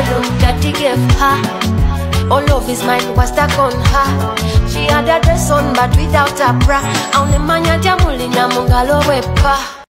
look that he gave her. All of his mind was stuck on her. She had a dress on but without a bra. Only manya jamuli na mungalo wepa.